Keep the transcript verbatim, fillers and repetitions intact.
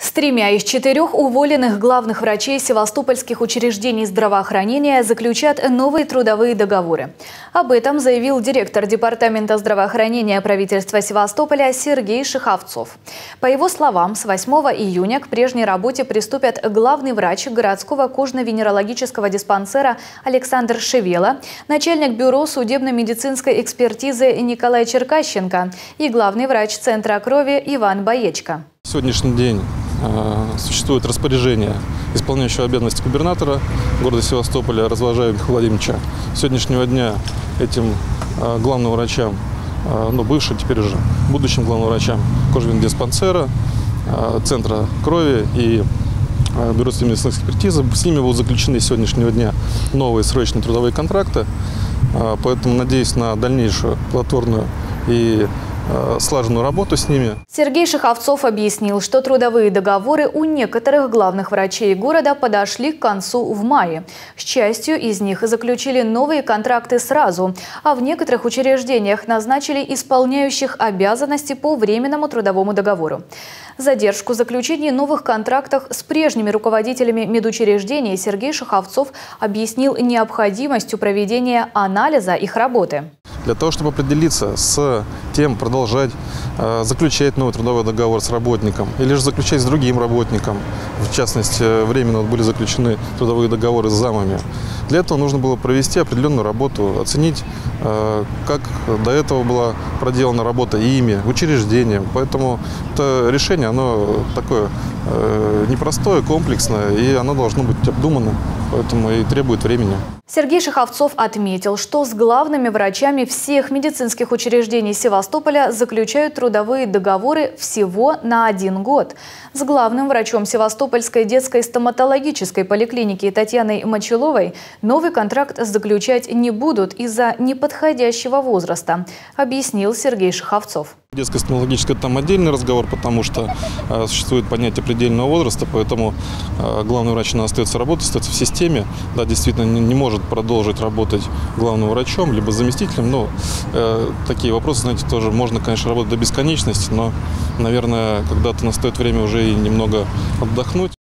С тремя из четырех уволенных главных врачей севастопольских учреждений здравоохранения заключат новые трудовые договоры. Об этом заявил директор Департамента здравоохранения правительства Севастополя Сергей Шиховцов. По его словам, с восьмого июня к прежней работе приступят главный врач городского кожно-венерологического диспансера Александр Шевела, начальник бюро судебно-медицинской экспертизы Николай Черкащенко и главный врач Центра крови Иван Боечко. В сегодняшний день э, существует распоряжение исполняющего обязанности губернатора города Севастополя Развожаева Михаила Владимировича. С сегодняшнего дня этим э, главным врачам, э, ну бывшим, теперь уже будущим главным врачам кожно-венерологического диспансера, э, Центра крови и э, бюро судебно-медицинской экспертизы, с ними будут заключены с сегодняшнего дня новые срочные трудовые контракты. Э, поэтому надеюсь на дальнейшую плодотворную и слаженную работу с ними. Сергей Шиховцов объяснил, что трудовые договоры у некоторых главных врачей города подошли к концу в мае. С частью из них заключили новые контракты сразу, а в некоторых учреждениях назначили исполняющих обязанности по временному трудовому договору. Задержку заключения новых контрактов с прежними руководителями медучреждений Сергей Шиховцов объяснил необходимостью проведения анализа их работы. Для того, чтобы определиться с тем, продолжать э, заключать новый трудовой договор с работником или же заключать с другим работником, в частности, временно вот были заключены трудовые договоры с замами, для этого нужно было провести определенную работу, оценить, э, как до этого была проделана работа ими, учреждением. Поэтому это решение, оно такое э, непростое, комплексное, и оно должно быть обдуманным, поэтому и требует времени. Сергей Шиховцов отметил, что с главными врачами всех медицинских учреждений Севастополя заключают трудовые договоры всего на один год. С главным врачом Севастопольской детской стоматологической поликлиники Татьяной Мочеловой новый контракт заключать не будут из-за неподходящего возраста, объяснил Сергей Шиховцов. Детская стоматологическая там отдельный разговор, потому что э, существует понятие предельного возраста, поэтому э, главный врач остается работать, остается в системе. Да, действительно, не, не может продолжить работать главным врачом, либо заместителем. Но э, такие вопросы, знаете, тоже можно, конечно, работать до бесконечности, но, наверное, когда-то настает время уже и немного отдохнуть.